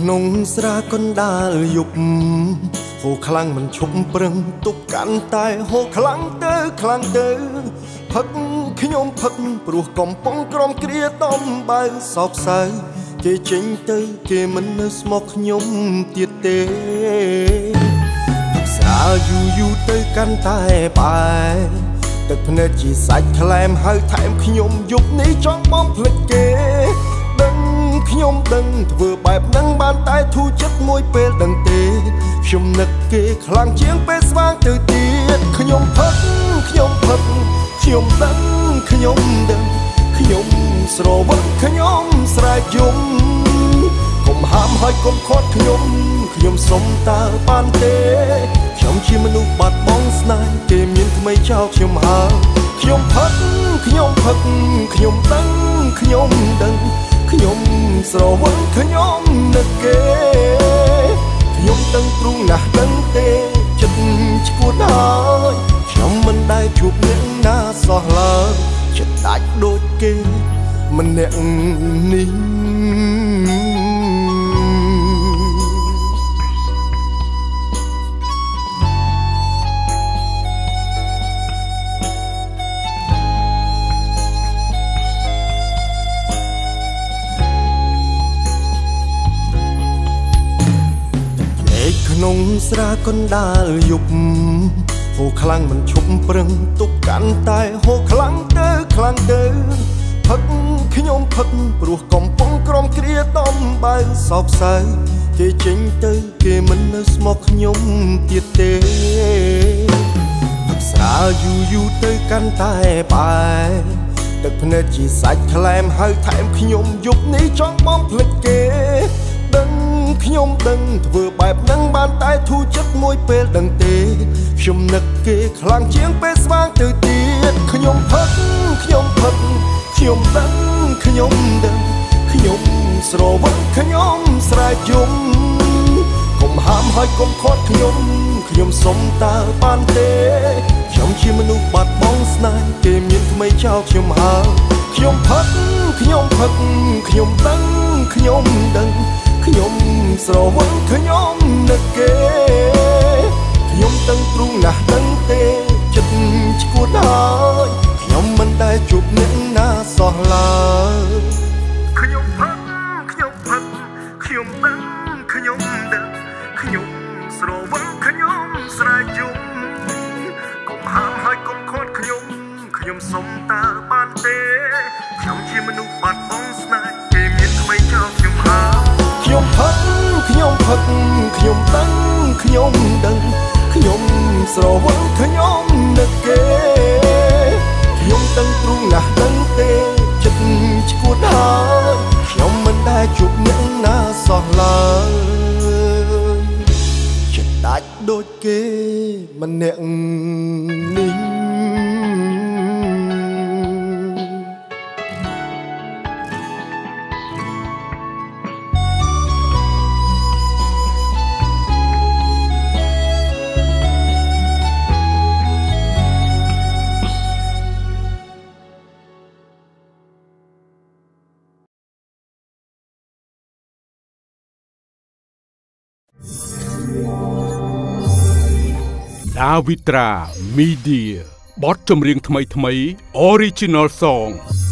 ក្នុងស្រាកណ្ដាលយប់ហូរខ្លាំងមិនឈប់ប្រឹងទប់កាន់តែហូរខ្លាំងទៅផឹកខ្ញុំផឹកព្រោះកំពុងក្រំគ្រាតំបើសោកសៅគេចេញទៅគេមិននៅស្មកខ្ញុំទៀតទេស្រាលយូរទៅកាន់តែបែទឹកភ្នែកជាសាច់ក្លែមហើយថែមខ្ញុំយប់នេះចង់បំភ្លេចគេខ្ញុំដឹងធ្វើបែបហ្នឹងបានតែធូរចិត្តមួយពេលដឹងទេខ្ញុំនឹកគេខ្លាំងជាងពេលស្វាងទៅទៀតខ្ញុំផឹកខ្ញុំដឹងខ្ញុំស្រវឹងខ្ញុំស្រែកយំកុំហាមហើយកុំខាត់ខ្ញុំសុំតើបានទេខ្ញុំជាមនុស្សបាត់បង់ស្នេហ៍គេមានថ្មីចោលខ្ញុំហើយខ្ញុំផឹកខ្ញុំដឹងខ្ញុំស្រវឹងខ្ញុំនឹកគេខ្ញុំដឹងទ្រូងណាស់ដឹងទេចិត្តឈួតហើយខ្ញុំមិនដែលជួបអ្នកណាសោះឡើយចិត្តដាច់ដូចគេម្នាក់នេះក្នុងស្រាកណ្ដាលយប់ហូរខ្លាំងមិនឈប់ប្រឹងទប់កាន់តែហូរខ្លាំងទៅផឹកខ្ញុំផឹកព្រោះកំពុងក្រំគ្រាតំបើសោកសៅគេចេញទៅគេមិននៅស្មកខ្ញុំទៀតទេស្រាលយូរទៅកាន់តែបែទឹកភ្នែកជាសាច់ក្លែមហើយថែមខ្ញុំយប់នេះចង់បំភ្លេចគេខ្ញុំដឹងធ្វើបែបហ្នឹងបានតែធូរចិត្តមួយពេលដឹងទេខ្ញុំនឹកគេខ្លាំងជាងពេលស្វាងទៅទៀតខ្ញុំផឹកខ្ញុំដឹងខ្ញុំស្រវឹងខ្ញុំស្រែកយំកុំហាមហើយកុំខាត់ខ្ញុំសុំតើបានទេខ្ញុំជាមនុស្សបាត់បង់ស្នេហ៍គេមានថ្មីចោលខ្ញុំហើយខ្ញុំផឹកខ្ញុំដឹងខ្ញុំស្រវឹងខ្ញុំនឹកគេខ្ញុំដឹងទ្រូងណាស់ដឹងទេចិត្តឈួតហើយខ្ញុំមិនដែលជួបអ្នកណាសោះឡើយខ្ញុំផឹកខ្ញុំដឹងខ្ញុំស្រវឹងខ្ញុំស្រែកយំកុំហាមហើយកុំខាត់ខ្ញុំសុំតើបានទេខ្ញុំជាមនុស្សបាត់បង់ស្នេហ៍គេមានថ្មីចោលខ្ញុំហើយខ្ញុំផឹកខ្ញុំដឹងខ្ញុំស្រវឹងខ្ញុំនឹកគេខ្ញុំដឹងទ្រូងណាស់ដឹងទេចិត្តឈួតហើយខ្ញុំមិនដែលជួបអ្នកណាសោះឡើយចិត្តដាច់ដូចគេម្នាក់នេះដាវីត្រា Media បទចម្រៀងថ្មី Original Song